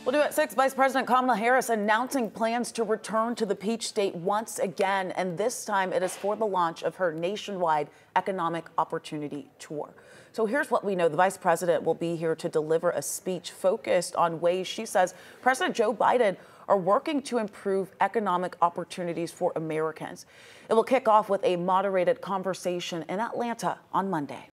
We'll do at 6. Vice President Kamala Harris announcing plans to return to the Peach State once again, and this time it is for the launch of her nationwide economic opportunity tour. So here's what we know. The vice president will be here to deliver a speech focused on ways she says President Joe Biden are working to improve economic opportunities for Americans. It will kick off with a moderated conversation in Atlanta on Monday.